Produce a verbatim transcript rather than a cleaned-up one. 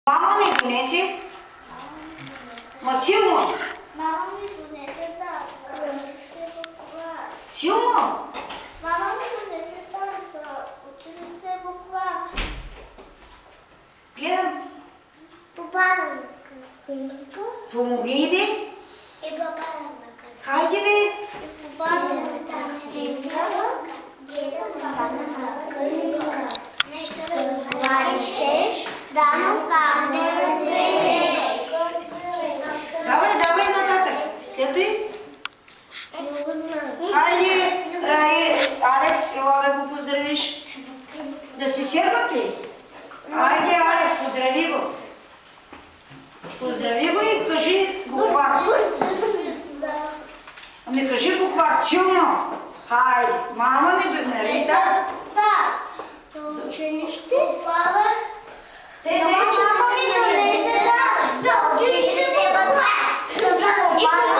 Мама ми донесе. Ма силно. Мама ми донесе да училище буква. Силно. Мама ми донесе да за училище буква. Гледам. Попадам книга. Помогни бе. И попадам на книга. Хайде бе. И попадам на книга. Гледам на книга. Нещо разговаряш, да, но там не разбереш. Давай, давай нататък. Следвай. Хайде, Алекс, ела да го поздравиш. Да се серват ли? Хайде, Алекс, поздрави го. Поздрави го и кажи буквар. Ами кажи буквар, силно. Хайде, мама ми да нали да? Да. За училище. Попада. Те не, че Мама ми донесе да за училище буква. И